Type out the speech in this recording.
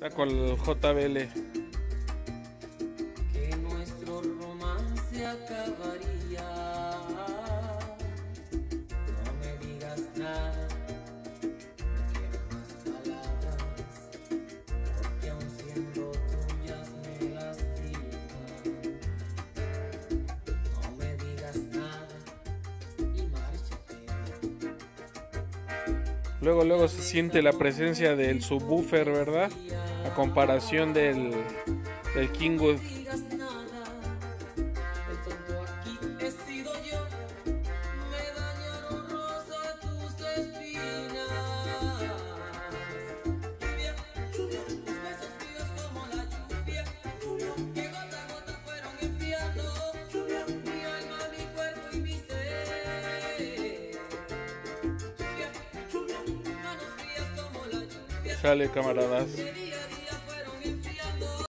Está con el JBL. Que nuestro romance acabaría. No me digas nada, no quiero más palabras, porque aun siendo tuyas me lastiman. No me digas nada y márchate. Luego se siente la presencia del subwoofer, ¿verdad? A comparación del Kingwood. No me digas nada, el tonto aquí he sido yo. Me dañaron rosa tus espinas. Lluvia, lluvia, tus besos fríos como la lluvia. Lluvia, que gota a gota fueron enfriando. Lluvia, mi alma, mi cuerpo y mi ser. Lluvia, lluvia, tus manos frías como la lluvia. Sale, camaradas.